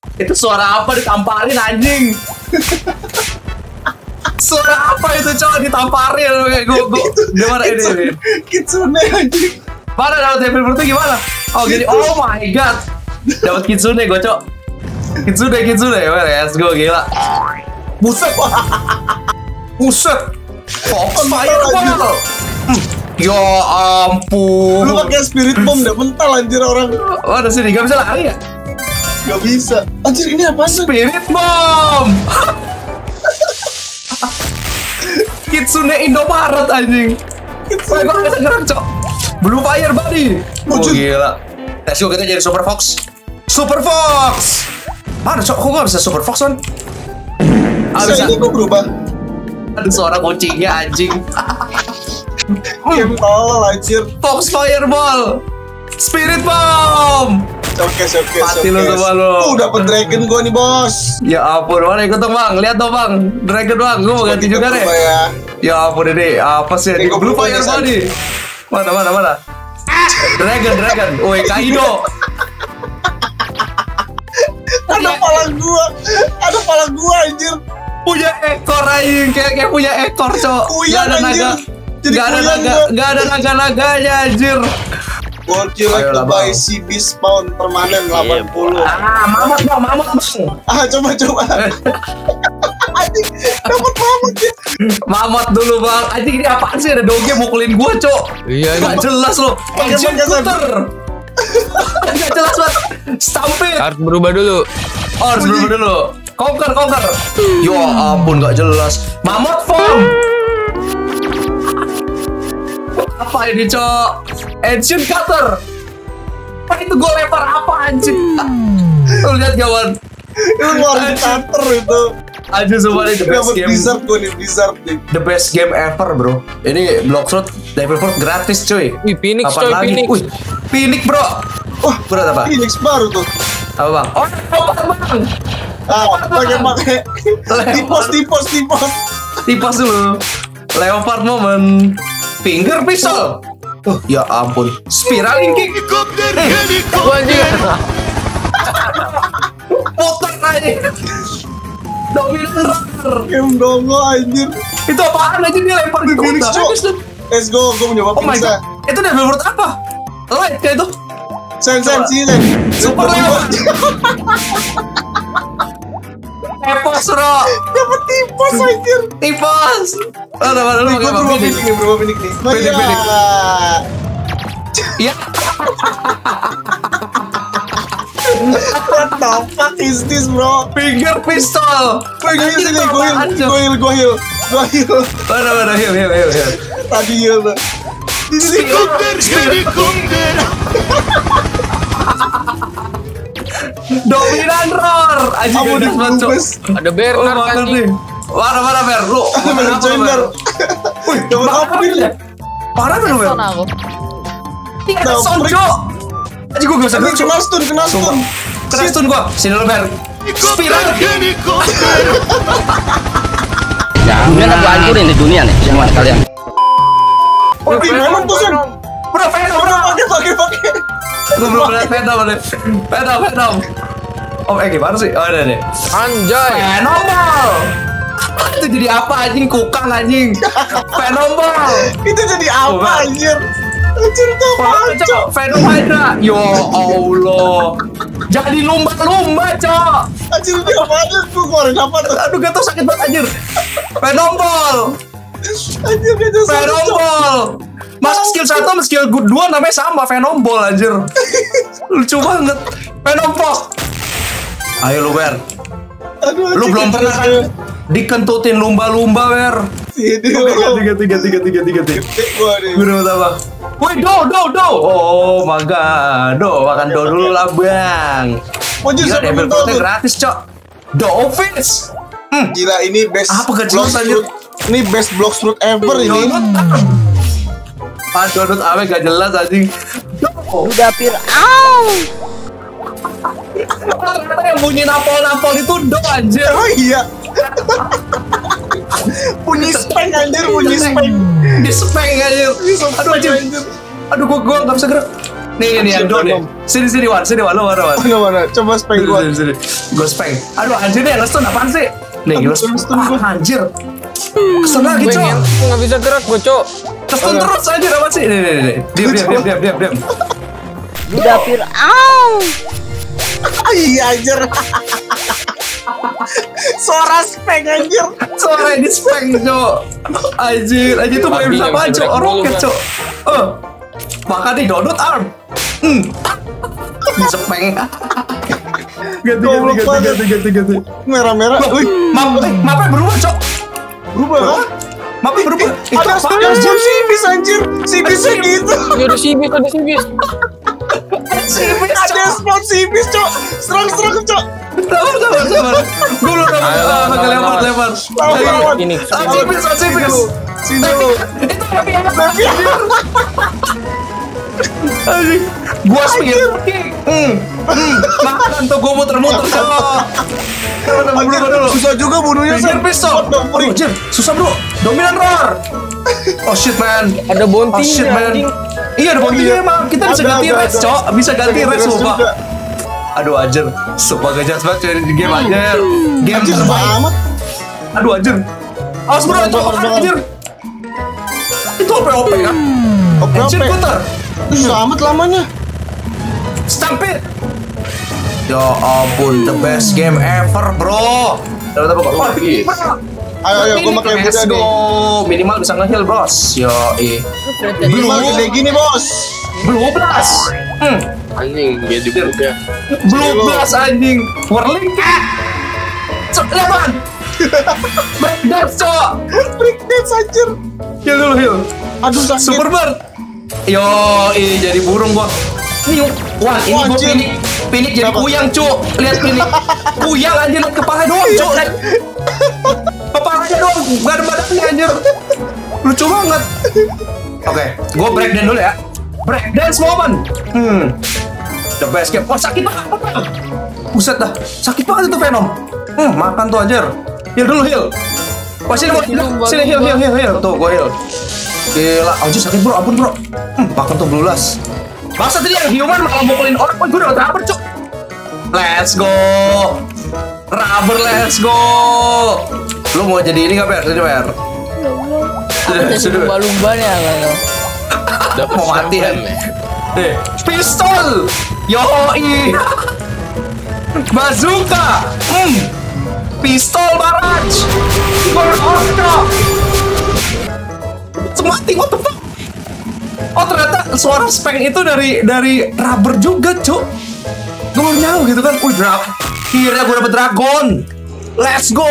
Itu suara apa ditamparin anjing? Suara apa itu cowok ditamparin kayak gue gimana ini? Kitsune anjing. Mana dapat Devil Fruit gimana? Oh gini, oh my god. Dapat Kitsune gue cok. Kitsune, let's go gila. Buset. Fox Fireball. Ya ampun. Lu pakai Spirit Bomb udah mental anjir orang. Oh ada sini, gak bisa lari ya? Gak bisa. Anjir ini apaan sih? Spirit Bomb. Kitsune Indomaret anjing. Gue gak bisa gerak cok. Blue Fire Body. Oh gila. Let's go, kita jadi Super Fox. Mana cok, kok gak bisa Super Fox kan? Bisa ini gue berubah. Ada suara kucingnya anjing. Game tolol anjir. Fox Fireball. Spirit Bomb. Oke. Mati lu sama lu. Dapet Dragon gue nih bos. Ya ampun, mana ikut dong bang. Lihat dong bang, Dragon bang. Gue mau ganti juga deh. Ya ampun ini, apa sih ini? Blue Fire Body. Mana? Dragon. Woi Kaido. Ada pala gua anjir. Punya ekor anjing, kayak punya ekor cok. Gak ada naga. Gak ada naga-naganya anjir. Would you like to buy CB spawn permanen 80? Mamut bang. Coba. Anjing, dapat mamut ya. Mamut dulu bang. Anjing ini apaan sih? Ada doge mukulin gua cok. Iya. Gak jelas lo. Engine Cutter. Gak jelas banget. Stampede. Harus berubah dulu. Oh, harus berubah dulu. Conquer. Ya ampun, gak jelas. Mammoth Form. Apa ini, cok? Engine Cutter. Apa itu gue lempar apa, anjing? Tuh, lihat kawan. Itu Warren Cutter itu. Anjir, semua ini the best game. Blizzard nih. The best game ever, bro. Ini Bloxroot Devil Fruit gratis, cuy. Wih, Phoenix Kapan coy, lagi? Phoenix. Wih, Phoenix, bro. Wah, berat apa? Phoenix baru tuh. Apa bang? Oh, bang. Pakai Tipos dulu. Leopard moment. Finger pistol. Ya ampun. Spiraling kick. Anjir. Motor aja. Dominator. Game dongo anjir. Itu apaan aja dia lempar di Phoenix, Phoenix. Let's go, gue mencoba Oh my god. Itu Devil Fruit apa? Light kayak itu. Sen. Super lewat. Epos bro. Dapat tipos anjir. Tipos. Mana lu pakai berubah Phoenix nih. Phoenix. Iya. What the fuck is this bro? Finger pistol. Gue heal. Mana heal. Tadi heal tuh. Helikopter. Dominan roar. Ada Bernard anjing. Mana Ber? Lu. Gender. Wih, dapat apa nih? Parah lu Ber. Ada Sonjo. Anjing gua gak bisa Kena stun. Kena stun gua. Sini lu Ber. Spiral. Ya, kemudian aku hancurin di dunia nih semua sekalian. Oh, Venom tuh Sen. Bro, Venom. Pakai. Gue belum lihat Venom. Oh, gimana sih? Oh, ada deh. Anjay. Venom Ball. Itu jadi apa anjing? Kukang anjing. Venom Ball. Itu jadi apa anjir? Anjir itu apaan, Cok? Venom Hydra. Ya Allah. Jadi lumba-lumba, Cok. Anjir ini apaan? Gue keluarin apa tuh? Aduh, gak tau sakit banget anjir. Venom Ball. Anjir gak jelas. Venom Ball. Masa skill 1 sama skill 2 namanya sama, Venom Ball anjir. Lucu banget. Venom Ball. Ayo lu Ber. Lu belum pernah kan dikentutin lumba-lumba Ber. Tiga. Gue udah apa? Woi do. Oh my god. Makan do dulu lah bang. Gila Devil Fruitnya gratis cok. Do Fish. Gila ini best. Apa kejelas anjir? Ini best Bloxroot ever ini. Donut ame gak jelas anjing. Udah Fir. Ternyata yang bunyi napol itu do anjir. Oh iya. Bunyi speng anjir, bunyi speng. Di speng anjir. Aduh anjir. Aduh gua gak bisa gerak. Nih Ando nih. Sini Wan, lu Wan. Mana? Coba speng gua. Sini. Gua speng. Aduh anjir nih, nge-stun apaan sih? Nih, gua stun anjir. Kesan lagi, Cok. Nggak bisa gerak gue, Cok. Kesan terus anjir apa sih? Nih. Diam. Dapir, au. Iya anjir. Suara speng anjir. Suara di speng, Cok. Anjir tuh boleh bisa apa, Cok? Roket, Cok. Makan nih donut arm. Di speng. Ganti. Merah-merah. Wih, mapnya berubah, Cok. Berubah kan? Mapnya berubah. Itu Ada apa? sibis anjir. Sibisnya gitu. Ada sibis. Ada spot sibis, Cok. Serang, Cok. Sabar. Gue belum dapat lempar. Lawan. Ini. Sibis. Sini lu. Itu anjing. Gua speed. Makan tuh gua muter-muter, Cok. Dulu. Susah juga bunuhnya, Anjir pistol. Anjir, susah, Bro. Dominan roar. Oh shit, man. Ada bounty-nya, anjing. Iya, ada bounty emang. Kita bisa Ada, ganti ada. race, Cok. Bisa ganti race, Juga. sumpah. Aduh, anjir. Sumpah gak jelas banget di game anjir. Game Anjir, terbaik. amat. Aduh, anjir. Awas, Bro. Anjir. Itu OP kan? Oke. Anjir, putar. Susah amat lamanya. Stampede. Ya ampun, the best game ever, bro. Ayo, gua pakai muda nih. Minimal bisa nge-heal, bros. Yo, Minimal gede gini, Bos. Blue Blast. Anjing, dia dibuka. Blue Blast anjing. Whirling cat. Lihat, Breakdance, Cok. Breakdance anjir. Heal dulu, heal. Aduh, sakit. Super bird. Yo, jadi burung gua. Ini, wah, ini gua Anjir. pinik jadi Kenapa? kuyang, Cuk. Lihat pinik. Kuyang anjir, lihat kepala doang, Cuk. Lihat. Kepalanya doang, gak ada badannya anjir. Lucu banget. Oke, gua breakdance dulu ya. Breakdance moment. The best game. Oh, sakit banget. Buset dah, sakit banget itu Venom. Makan tuh anjir. Heal dulu, heal. Wah, sini heal. Tuh, gua heal. Gila, anjir sakit, Bro. Ampun, Bro. Makan tuh Blulas. Masa tadi yang human malah mukulin orang. Gue udah rubber, Cuk. Let's go. Rubber, let's go. Lu mau jadi ini gak, Per? Jadi, Per? Jadi lumba-lumba nih kalau Mau mati ya? Nih, pistol. Yoi. Bazooka. Pistol barrage. Mati, what the fuck? Oh, ternyata suara speng itu dari rubber juga, Cuk. Gue baru nyawa gitu kan. Wih, akhirnya gue dapet dragon. Let's go.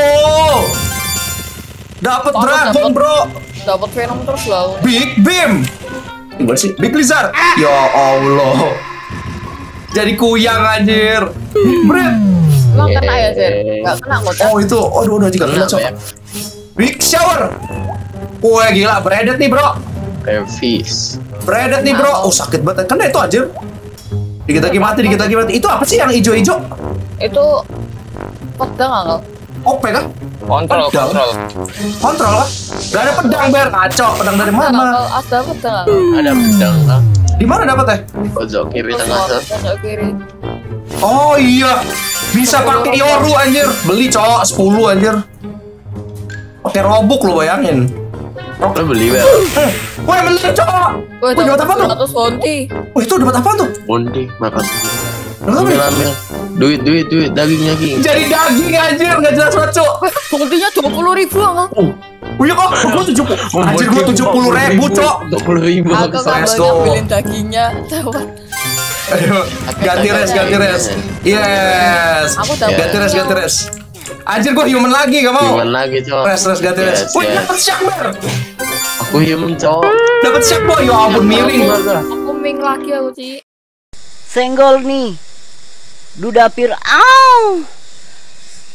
Dapet dragon, Bro. dapat Venom terus lah. Big Beam. Gimana sih? Big Lizard. Ya Allah. Jadi kuyang anjir. Bret. Emang kena ya, Sir? Nggak kena kok, Cak. Oh itu, aduh udah juga kena, Cok. Big Shower. Wah gila, breaded nih, Bro. Fish. Breaded nih, Bro. Oh sakit banget. Kena itu anjir. Dikit lagi mati. Itu apa sih yang hijau-hijau? Itu pedang nggak? OP kan? Kontrol. Kontrol lah. Gak ada pedang, Ber. Ngaco. Pedang dari mana? Ada pedang. Ada pedang lah. Di mana dapetnya? Pojok kiri tengah. Pojok kiri. Oh iya. Bisa pakai Yoru anjir. Beli, Cok. 10 anjir. Pakai robuk lo bayangin. Lo beli Bel? Wah, bener, Cok. Wah, Wih, dapat apa tuh? 100 Honti. Wih, itu dapat apa tuh? Bondi, makasih. Dapat apa? Ambil. Duit, daging. Jadi daging anjir, nggak jelas banget, Cok. Hontinya 20.000 nggak? Oh iya kok, gue 70. Anjir, gue 70.000, Cok. 20.000. Aku kan Let's banyak go. beliin dagingnya. Lewat. Ayo, ganti res. Yes. Aku dapat. Ganti res. Anjir, gue human lagi, gak mau. Human lagi, Cok. Res, ganti res. Yes, Wih, yes. dapet shark, Ber. Aku human, Cok. Dapet shark, boy. Ya ampun, miring. Aku ming lagi aku sih. Senggol nih. Dudapir, au.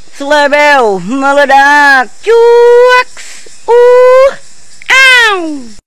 Selebel meledak. Cuaks. Au.